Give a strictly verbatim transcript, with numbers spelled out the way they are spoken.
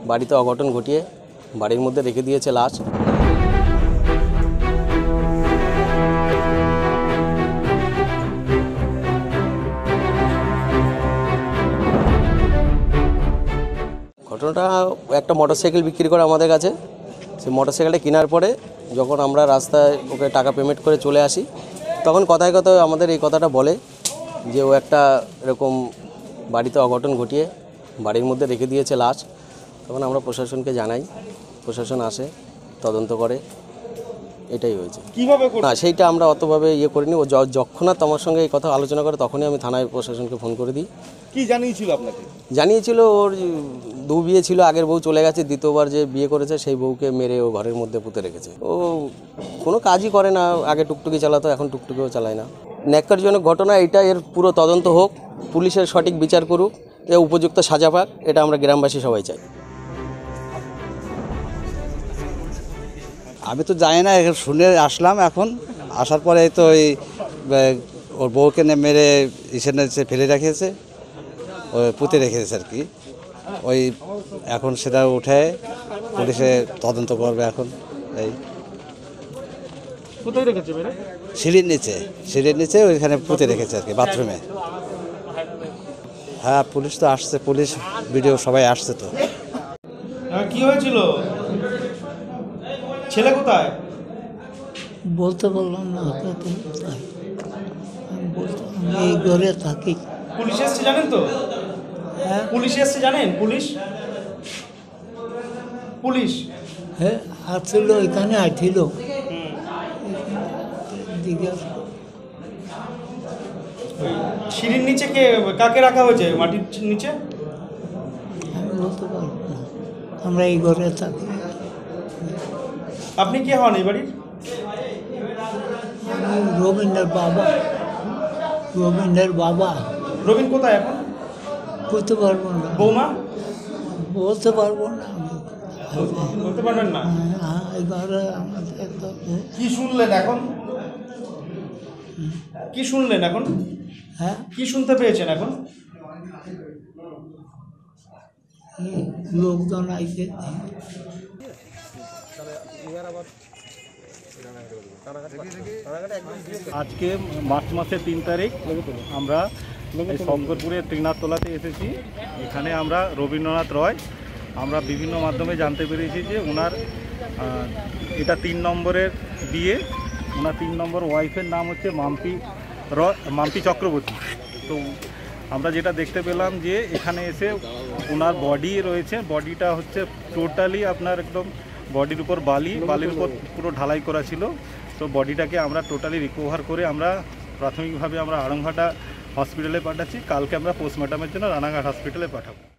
বাড়িতে অঘটন ঘটিয়ে বাড়ির মধ্যে রেখে দিয়েছে লাশ। ঘটনাটা একটা মোটরসাইকেল বিক্রি করে আমাদের কাছে, সেই মোটরসাইকেলটা কেনার পরে যখন আমরা রাস্তায় ওকে টাকা পেমেন্ট করে চলে আসি, তখন কথায় কথায় আমাদের এই কথাটা বলে যে ও একটা এরকম বাড়িতে অঘটন ঘটিয়ে বাড়ির মধ্যে রেখে দিয়েছে লাশ। তখন আমরা প্রশাসনকে জানাই, প্রশাসন আসে, তদন্ত করে, এটাই হয়েছে। কীভাবে না সেইটা আমরা অতভাবে ইয়ে করিনি। ও যখন আমার সঙ্গে এই কথা আলোচনা করে তখনই আমি থানায় প্রশাসনকে ফোন করে দিই। কি জানিয়েছিল আপনাকে? জানিয়েছিল ওর দু বিয়ে ছিল, আগের বউ চলে গেছে, দ্বিতীয়বার যে বিয়ে করেছে সেই বউকে মেরে ও ঘরের মধ্যে পুঁতে রেখেছে। ও কোনো কাজই করে না, আগে টুকটুকি চালাতো, এখন টুকটুকিও চালায় না। ন্যাক্কারজনক ঘটনা এটা, এর পুরো তদন্ত হোক, পুলিশের সঠিক বিচার করুক, এ উপযুক্ত সাজা পাক, এটা আমরা গ্রামবাসী সবাই চাই। আমি তো জানি না, শুনে আসলাম। এখন আসার পরে তো ওই ওর বউকে মেরে ইসের নিচে ফেলে রেখেছে, ওই পুঁতে রেখেছে আর কি। ওই এখন সেটা উঠে পুলিশে তদন্ত করবে এখন। এই কোথায় রেখেছে? সিঁড়ির নিচে, সিঁড়ির নিচে ওইখানে পুঁতে রেখেছে আর কি, বাথরুমে। হ্যাঁ, পুলিশ তো আসছে, পুলিশ ভিডিও সবাই আসছে। তো কি হয়েছিল? ছেলে কোথায়? বলতে বললাম না, এই ঘরে থাকি। পুলিশ এসছে জানেন তো? হ্যাঁ, পুলিশ এসছে জানেন? পুলিশ পুলিশ হ্যাঁ আসছিল, এখানে আসছিল। সিঁড়ির নিচে কে, কাকে রাখা হয়েছে মাটির নিচে? আমি বলতে পারবো না, আমরা এই ঘরে থাকি। আপনি কে হন এই বাড়ির? রবীন্দ্রের বাবা। রবীন্দ্রের বাবা। রবীন কোথায় এখন? বলতে পারবো না। বৌমা? বলতে পারবো না, বলতে পারবেন না? হ্যাঁ, এই ঘরে আমাদের তো। কি শুনলেন এখন? কি শুনলেন এখন? হ্যাঁ, কি শুনতে পেয়েছেন এখন? লোকজন আইছে। আজকে মার্চ মাসের তিন তারিখ আমরা এই শঙ্করপুরের ত্রিনাথতলাতে এসেছি। এখানে আমরা রবীন্দ্রনাথ রয়, আমরা বিভিন্ন মাধ্যমে জানতে পেরেছি যে ওনার এটা তিন নম্বরের বিয়ে। ওনার তিন নম্বর ওয়াইফের নাম হচ্ছে মাম্পি রয়, মাম্পি চক্রবর্তী। তো আমরা যেটা দেখতে পেলাম যে এখানে এসে ওনার বডি রয়েছে, বডিটা হচ্ছে টোটালি আপনার একদম বডির উপর বালি, বালির উপর পুরো ঢালাই করা ছিল। তো বডিটাকে আমরা টোটালি রিকভার করে আমরা প্রাথমিকভাবে আমরা আড়ংঘাটা হসপিটালে পাঠাচ্ছি। কালকে আমরা পোস্টমর্টমের জন্য রানাঘাট হসপিটালে পাঠাবো।